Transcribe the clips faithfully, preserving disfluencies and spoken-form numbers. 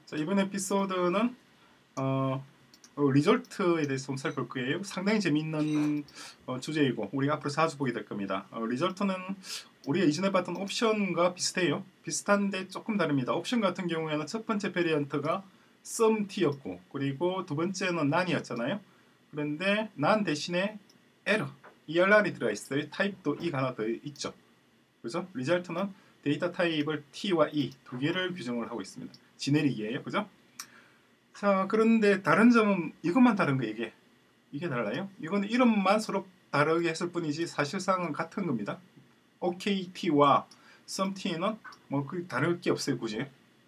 자, 이번 에피소드는 어, 어, 리절트에 대해서 좀 살펴볼 거예요. 상당히 재미있는 어, 주제이고 우리가 앞으로 자주 보게 될 겁니다. 어, 리절트는 우리가 이전에 봤던 옵션과 비슷해요. 비슷한데 조금 다릅니다. 옵션 같은 경우에는 첫 번째 베리언트가 썸t였고 그리고 두 번째는 난이었잖아요. 그런데 난 대신에 에러, 이알알이 들어있어요. 타입도 e가 하나 더 있죠. 그죠? 리절트는 데이터 타입을 t와 e 두 개를 규정을 하고 있습니다. 지네릭이에요. 그죠? 자, 그런데 다른 점은 이것만 다른 거 이게 이게 달라요. 이건 이름만 서로 다르게 했을 뿐이지 사실상은 같은 겁니다. 오케이티와 썸t는 뭐 그 다를 게 없어요, 굳이.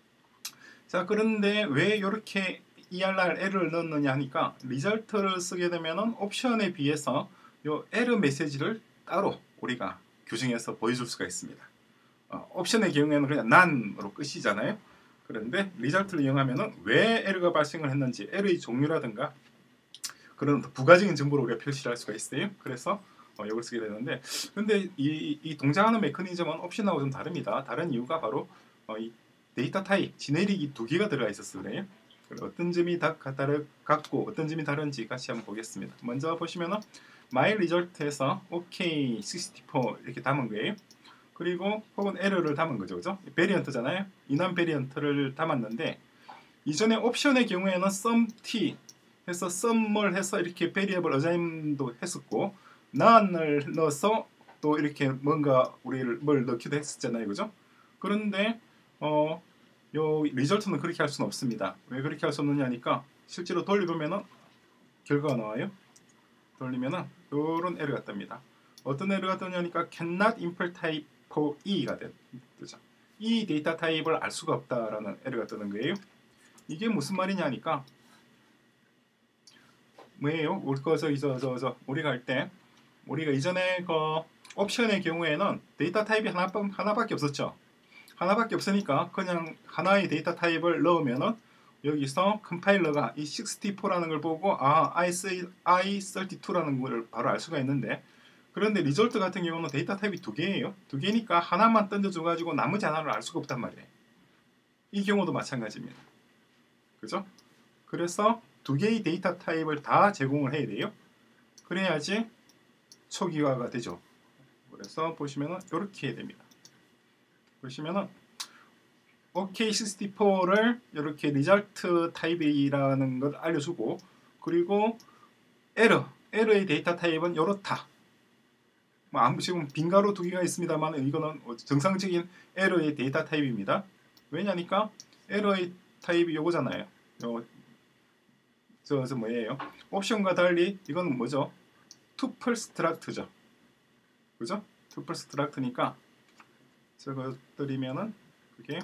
자, 그런데 왜 이렇게 이알알 에러를 넣느냐 하니까 리절트를 쓰게 되면은 옵션에 비해서 요 에러 메시지를 따로 우리가 규정해서 보여줄 수가 있습니다. 어, 옵션의 경우에는 그냥 난으로 끝이잖아요. 그런데 리절트를 이용하면은 왜 에러가 발생을 했는지 에러의 종류라든가 그런 부가적인 정보를 우리가 표시를 할 수가 있어요. 그래서 어, 이걸 쓰게 되는데 근데 이, 이 동작하는 메커니즘은 옵션하고 좀 다릅니다. 다른 이유가 바로 어, 이 데이터 타입, 지네릭이 두 개가 들어가 있어서 그래요. 어떤 점이 다 다르, 같고 어떤 점이 다른지 같이 한번 보겠습니다. 먼저 보시면은 my result에서 OK 육십사 이렇게 담은 거예요. 그리고 혹은 에러를 담은 거죠. 그죠? 베리언트잖아요. 이난 베리언트를 담았는데 이전에 옵션의 경우에는 썸t 해서 썸을 해서 이렇게 베리어블 어자임도 했었고 none을 넣어서 또 이렇게 뭔가 우리를 뭘 넣기도 했었잖아요. 그죠? 그런데 어, 요 리절트는 그렇게 할 수는 없습니다. 왜 그렇게 할 수 없느냐니까 실제로 돌려보면은 결과가 나와요. 돌리면은 요런 에러가 뜹니다. 어떤 에러가 뜨냐니까 cannot import type for e가 되죠. 이 데이터 타입을 알 수가 없다라는 에러가 뜨는 거예요. 이게 무슨 말이냐니까 뭐예요? 우리 거저 저 저 저 우리가 할 때 우리가 이전에 그 옵션의 경우에는 데이터 타입이 하나 하나밖에 없었죠. 하나밖에 없으니까 그냥 하나의 데이터 타입을 넣으면은 여기서 컴파일러가 이 육십사라는 걸 보고 아 아이 삼십이라는 걸 바로 알 수가 있는데 그런데 리졸트 같은 경우는 데이터 타입이 두 개예요. 두 개니까 하나만 던져줘가지고 나머지 하나를 알 수가 없단 말이에요. 이 경우도 마찬가지입니다. 그죠? 그래서 두 개의 데이터 타입을 다 제공을 해야 돼요. 그래야지 초기화가 되죠. 그래서 보시면은 이렇게 해야 됩니다. 보시면은 오케이 육십사를 이렇게 리절트 타입이라는 걸 알려주고 그리고 에러, 에러의 데이터 타입은 이렇다. 뭐 지금 빈가로 두 개가 있습니다만 이거는 정상적인 에러의 데이터 타입입니다. 왜냐니까 에러의 타입이 요거잖아요. 요, 저, 저 뭐예요? 옵션과 달리 이건 뭐죠? 투플 스트락트죠. 그죠? 투플 스트락트니까 저거 드리면은 그게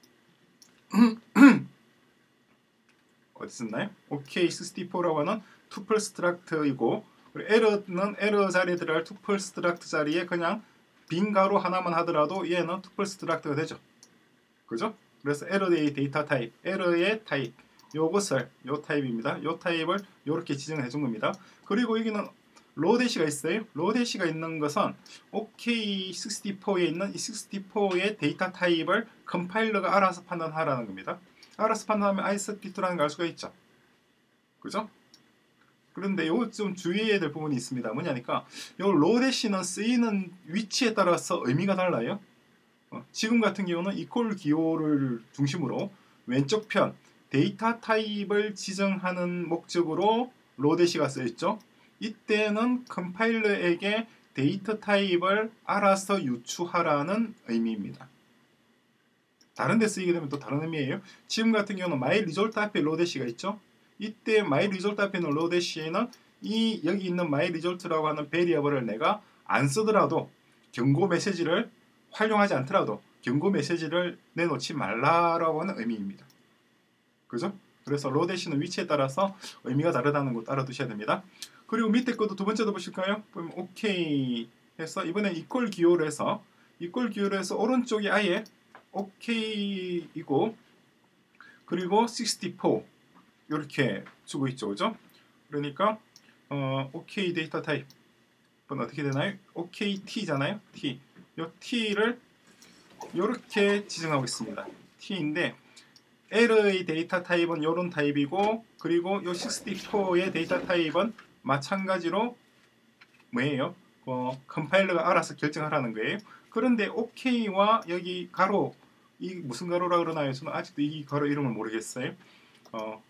어디 썼나요? 오케이 육십사라고 하는 투플 스트락트이고 에러는 에러 자리에 들어갈 투플 스트락트 자리에 그냥 빈 가로 하나만 하더라도 얘는 투플 스트락트가 되죠. 그죠? 그래서 에러의 데이터 타입, 에러의 타입 요것을 요 타입입니다. 요 타입을 요렇게 지정해 준 겁니다. 그리고 여기는 로데시가 있어요. 로데시가 있는 것은 오케이 육십사에 있는 이 육십사의 데이터 타입을 컴파일러가 알아서 판단하라는 겁니다. 알아서 판단하면 아이 삼십이라는 걸 알 수가 있죠. 그죠? 그런데 요 좀 주의해야 될 부분이 있습니다. 뭐냐니까 요 로데시는 쓰이는 위치에 따라서 의미가 달라요. 어, 지금 같은 경우는 이퀄 기호를 중심으로 왼쪽 편 데이터 타입을 지정하는 목적으로 로데시가 쓰였죠. 이때는 컴파일러에게 데이터 타입을 알아서 유추하라는 의미입니다. 다른 데 쓰이게 되면 또 다른 의미예요. 지금 같은 경우는 my result 앞에 로데시가 있죠. 이때 my result 앞에 있는 로데시에는 이 여기 있는 my result라고 하는 베리어블을 내가 안 쓰더라도 경고 메시지를 활용하지 않더라도 경고 메시지를 내놓지 말라라고 하는 의미입니다. 그죠? 그래서 로데시는 위치에 따라서 의미가 다르다는 거 알아두셔야 됩니다. 그리고 밑에 것도 두 번째도 보실까요? 보면 오케이 해서 이번에 이퀄 기호를 해서 이퀄 기호를 해서 오른쪽이 아예 오케이이고 그리고 육십사 이렇게 주고 있죠. 그죠? 그러니까 어, 오케이 데이터 타입은 어떻게 되나요? 오케이 t잖아요. t. 요 t를 이렇게 지정하고 있습니다. t인데 L의 데이터 타입은 이런 타입이고, 그리고 이 육십사의 데이터 타입은 마찬가지로 뭐예요? 어, 컴파일러가 알아서 결정하라는 거예요. 그런데 OK와 여기 가로, 이 무슨 가로라 그러나요? 저는 아직도 이 가로 이름을 모르겠어요. 어,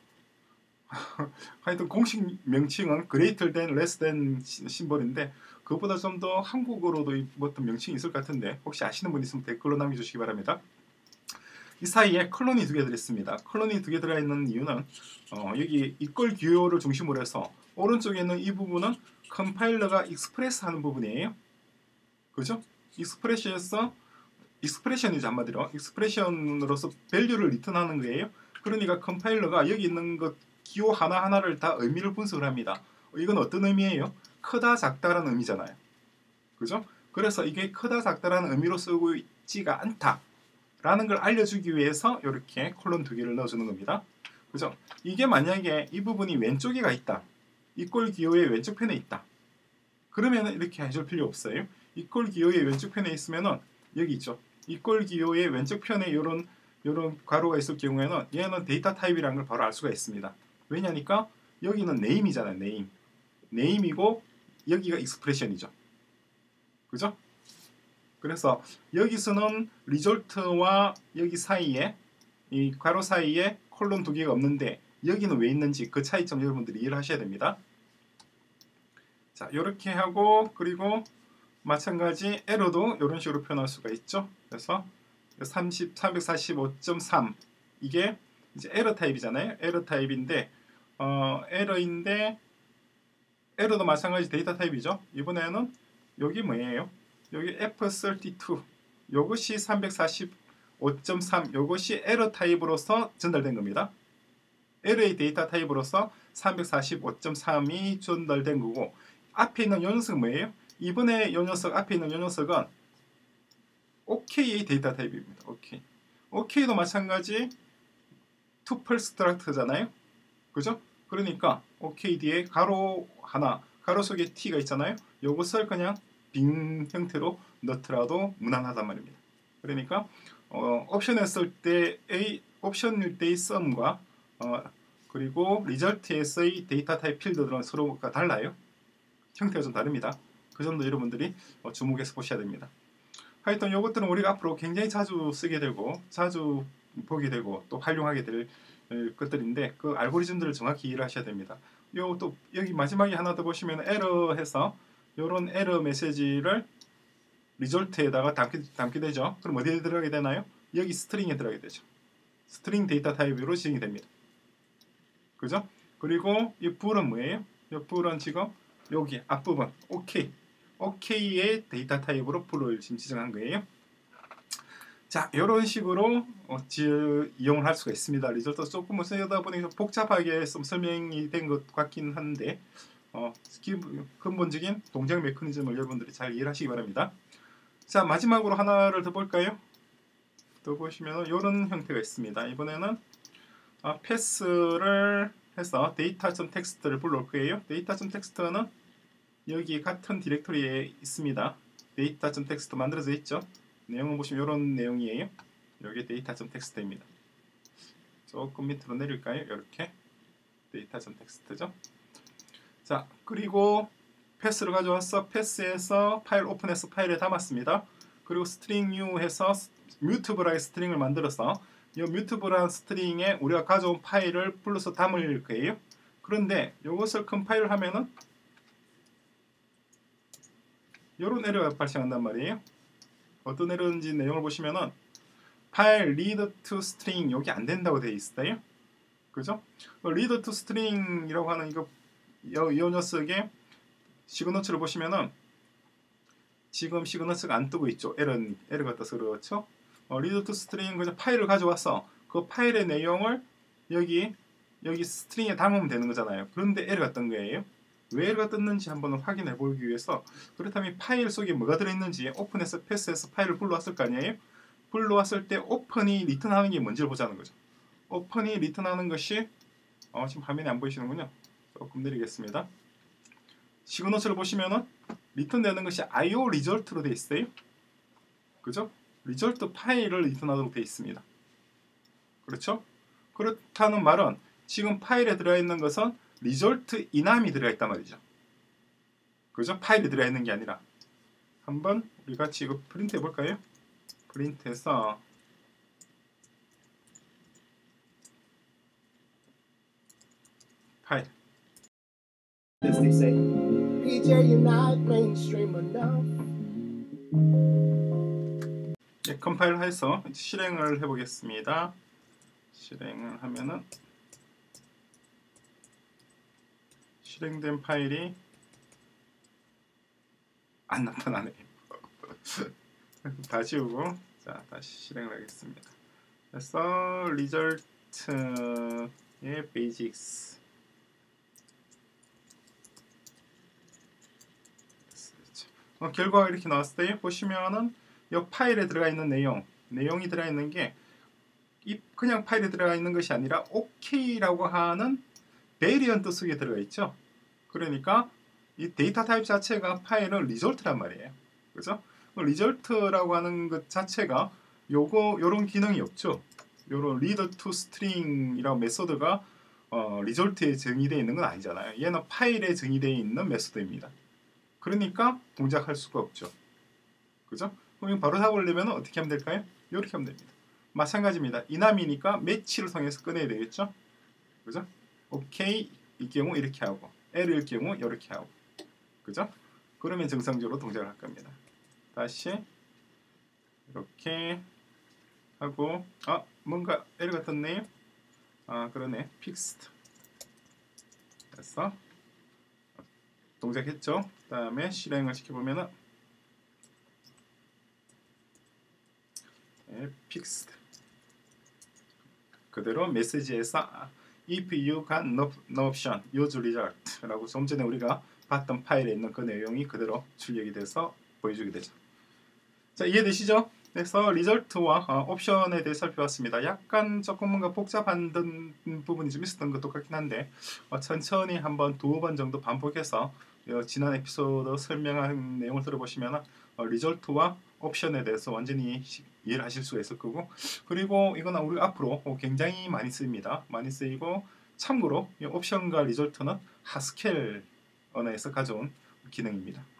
하여튼 공식 명칭은 greater than, less than 심볼인데, 그것보다 좀 더 한국어로도 어떤 명칭이 있을 것 같은데, 혹시 아시는 분 있으면 댓글로 남겨주시기 바랍니다. 이 사이에 컬론이 두 개 들어있습니다. 컬론이 두 개 들어있는 이유는 어, 여기 이퀄 규요를 중심으로 해서 오른쪽에 있는 이 부분은 컴파일러가 익스프레스 하는 부분이에요. 그죠? 익스프레시에서 익스프레션이죠, 한마디로. 익스프레션으로서 밸류를 리턴하는 거예요. 그러니까 컴파일러가 여기 있는 것 기호 하나하나를 다 의미를 분석을 합니다. 이건 어떤 의미예요? 크다 작다라는 의미잖아요. 그죠? 그래서 이게 크다 작다라는 의미로 쓰고 있지가 않다 라는 걸 알려주기 위해서 이렇게 콜론 두 개를 넣어주는 겁니다. 그죠? 이게 만약에 이 부분이 왼쪽에가 있다. 이퀄 기호의 왼쪽 편에 있다. 그러면 이렇게 해줄 필요 없어요. 이퀄 기호의 왼쪽 편에 있으면은 여기 있죠. 이퀄 기호의 왼쪽 편에 이런 이런 괄호가 있을 경우에는 얘는 데이터 타입이라는 걸 바로 알 수가 있습니다. 왜냐니까 여기는 네임이잖아요. 네임. 네임이고 여기가 익스프레션이죠. 그죠? 그래서 여기서는 리졸트와 여기 사이에 이 괄호 사이에 콜론 두 개가 없는데 여기는 왜 있는지 그 차이점 여러분들이 이해를 하셔야 됩니다. 자, 이렇게 하고 그리고 마찬가지 에러도 이런 식으로 표현할 수가 있죠. 그래서 삼백사십오 점 삼 이게 이제 에러 타입이잖아요. 에러 타입인데 어, 에러인데 에러도 마찬가지 데이터 타입이죠. 이번에는 여기 뭐예요? 여기 에프 삼십이 요것이 삼백사십오 점 삼 요것이 에러 타입으로서 전달된 겁니다. 에러의 데이터 타입으로서 삼백사십오 점 삼이 전달된 거고 앞에 있는 요 녀석은 뭐예요? 이번에 요 녀석 앞에 있는 요 녀석은 오케이의 데이터 타입입니다. 오케이. 오케이도 마찬가지 투플 스트럭트잖아요. 그죠? 그러니까 오케이 뒤에 가로 하나, 가로 속에 t가 있잖아요. 요것을 그냥 빈 형태로 넣더라도 무난하단 말입니다. 그러니까 어, 옵션 했을 때의 옵션일 때의 썸과 어, 그리고 리절트에서의 데이터 타입 필드들은 서로가 달라요. 형태가 좀 다릅니다. 그 점도 여러분들이 어, 주목해서 보셔야 됩니다. 하여튼 이것들은 우리가 앞으로 굉장히 자주 쓰게 되고 자주 보게 되고 또 활용하게 될 것들인데 그 알고리즘들을 정확히 이해를 하셔야 됩니다. 요 또 여기 마지막에 하나 더 보시면 에러 해서 요런 에러 메시지를 리졸트에다가 담게, 담게 되죠. 그럼 어디에 들어가게 되나요? 여기 스트링에 들어가게 되죠. 스트링 데이터 타입으로 지정이 됩니다. 그죠? 그리고 이 불은 뭐예요? 이 불은 지금 여기 앞부분 오케이 오케이의 데이터 타입으로 불을 지금 지정한 거예요. 자, 이런 식으로 어, 지, 이용을 할 수가 있습니다. 리졸트 조금 쓰다 보니 복잡하게 좀 설명이 된 것 같긴 한데 어, 근본적인 동작 메커니즘을 여러분들이 잘 이해를 하시기 바랍니다. 자, 마지막으로 하나를 더 볼까요? 또 보시면 이런 형태가 있습니다. 이번에는 어, 패스를 해서 데이터.텍스트를 불러올 거예요. 데이터.텍스트는 여기 같은 디렉토리에 있습니다. 데이터.텍스트 만들어져 있죠. 내용을 보시면 이런 내용이에요. 여기 데이터.텍스트입니다. 조금 밑으로 내릴까요? 이렇게 데이터.텍스트죠. 자, 그리고 패스를 가져와서 패스에서 파일 오픈해서 파일에 담았습니다. 그리고 스트링 U 해서 뮤트블하게 스트링을 만들어서 이 뮤트블한 스트링에 우리가 가져온 파일을 불러서 담을 거예요. 그런데 이것을 컴파일을 하면은 이런 에러가 발생한단 말이에요. 어떤 에러인지 내용을 보시면은 파일 read to string 여기 안 된다고 되어 있어요. 그죠? read to string이라고 하는 이거 이 녀석의 시그너처를 보시면은 지금 시그너처가 안 뜨고 있죠. 에러 에러가 떠서 그렇죠. 어, read to string 그냥 파일을 가져와서 그 파일의 내용을 여기 여기 스트링에 담으면 되는 거잖아요. 그런데 에러가 뜬 거예요. 왜 에러가 떴는지 한번 확인해 보기 위해서 그렇다면 파일 속에 뭐가 들어있는지 오픈해서 패스해서 파일을 불러왔을 거 아니에요. 불러왔을 때 오픈이 리턴하는 게 뭔지를 보자는 거죠. 오픈이 리턴하는 것이 어, 지금 화면에 안 보이시는군요. 조금 내리겠습니다. 시그너처를 보시면은 리턴되는 것이 아이오 리졸트로 되어 있어요. 그죠? 리졸트 파일을 리턴하도록 되어 있습니다. 그렇죠? 그렇다는 말은 지금 파일에 들어있는 것은 리졸트 이남이 들어있단 말이죠. 그죠? 파일이 들어있는 게 아니라. 한번 우리 같이 이거 프린트 해볼까요? 프린트해서 파일. As they say, P J, you're not mainstream enough. 네, 컴파일해서 실행을 해보겠습니다. 실행을 하면은 실행된 파일이 안 나타나네요. 다 지우고 자 다시 실행을 하겠습니다. 그래서 리절트의 베이직스 어, 결과가 이렇게 나왔을 때 보시면은 이 파일에 들어가 있는 내용 내용이 들어가 있는 게 이 그냥 파일에 들어가 있는 것이 아니라 오케이라고 하는 베리언트 속에 들어가 있죠. 그러니까 이 데이터 타입 자체가 파일은 리졸트란 말이에요. 그죠? 리졸트라고 하는 것 자체가 요거 요런 기능이 없죠. 요런 리더 투 스트링이라는 메소드가 어, 리졸트에 정의되어 있는 건 아니잖아요. 얘는 파일에 정의되어 있는 메소드입니다. 그러니까 동작할 수가 없죠. 그죠? 그럼 바로 잡으려면 어떻게 하면 될까요? 이렇게 하면 됩니다. 마찬가지입니다. 이남이니까 매치를 통해서 꺼내야 되겠죠? 그죠? 오케이 이 경우 이렇게 하고 L일 경우 이렇게 하고 그죠? 그러면 정상적으로 동작을 할 겁니다. 다시 이렇게 하고 아 뭔가 에러가 떴네요. 아 그러네. 픽스드 됐어. 동작했죠. 그 다음에 실행을 시켜보면은 네, 픽스드 그대로 메시지에서 if you got no, no option use result 라고 좀 전에 우리가 봤던 파일에 있는 그 내용이 그대로 출력이 돼서 보여주게 되죠. 자 이해되시죠? 그래서 리절트와 어, 옵션에 대해 살펴봤습니다. 약간 조금 뭔가 복잡한 부분이 좀 있었던 것도 같긴 한데 어, 천천히 한번 두어 번 정도 반복해서 어, 지난 에피소드 설명한 내용을 들어보시면 어, 리절트와 옵션에 대해서 완전히 이해를 하실 수가 있을 거고 그리고 이건 우리 앞으로 굉장히 많이 쓰입니다. 많이 쓰이고 참고로 이 옵션과 리절트는 하스켈 언어에서 가져온 기능입니다.